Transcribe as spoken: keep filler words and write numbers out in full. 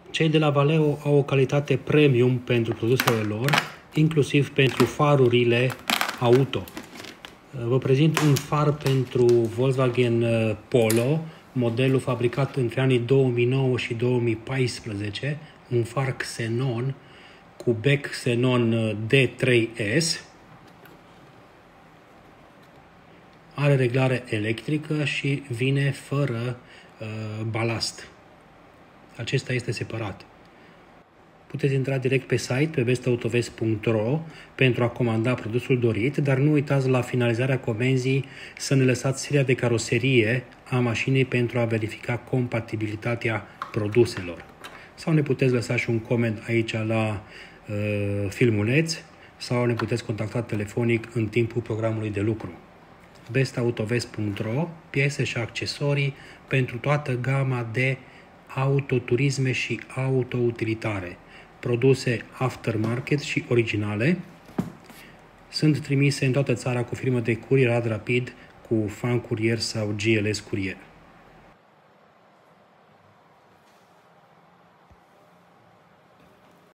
Cei de la Valeo au o calitate premium pentru produsele lor, inclusiv pentru farurile auto. Vă prezint un far pentru Volkswagen Polo, modelul fabricat între anii două mii nouă și două mii paisprezece, un far Xenon cu bec Xenon D trei S. Are reglare electrică și vine fără uh, balast. Acesta este separat. Puteți intra direct pe site pe vestautovest punct ro pentru a comanda produsul dorit, dar nu uitați la finalizarea comenzii să ne lăsați seria de caroserie a mașinii pentru a verifica compatibilitatea produselor. Sau ne puteți lăsa și un coment aici la uh, filmuleț sau ne puteți contacta telefonic în timpul programului de lucru. vestautovest punct ro, piese și accesorii pentru toată gama de autoturisme și autoutilitare. Produse aftermarket și originale sunt trimise în toată țara cu firmă de curierat rapid cu Fan Courier sau G L S Courier.